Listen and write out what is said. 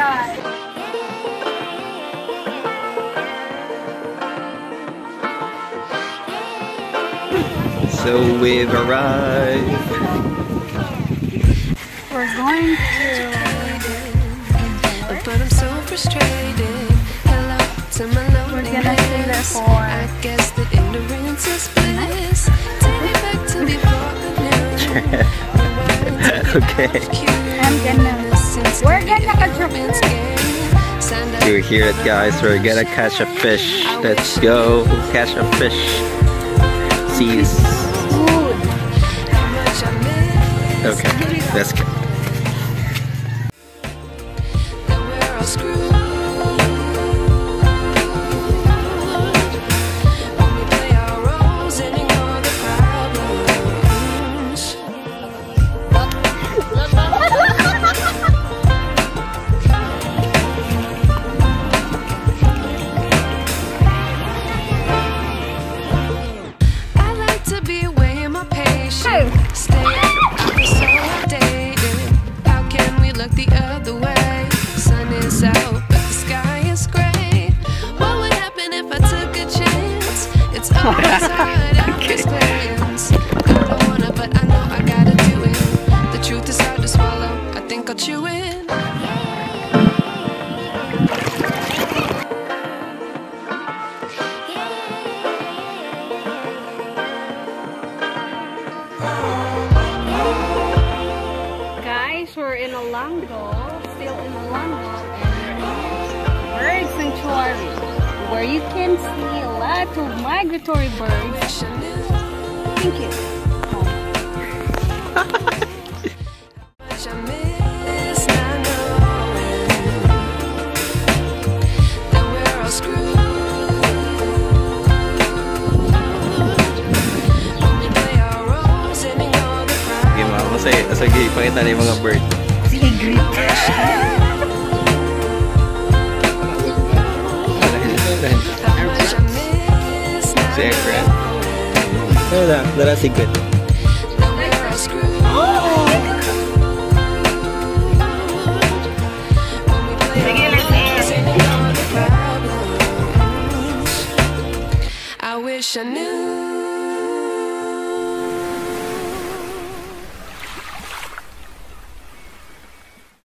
ride. So we've arrived. We're going to... But I'm so frustrated. Hello to my loneliness. We're gonna stay there for... I guess the ignorance is bliss. Take me back to before the news. Okay. We're gonna catch a fish. You hear it, guys? We're gonna catch a fish. Let's go catch a fish. See. Okay, let's go. We're in Olango, still in Olango, and we're in Bird Sanctuary, where you can see a lot of migratory birds. Thank you. Sige, ipakita na yung mga bird. Sige, great. Si Ekran. Dara secret. I wish I knew.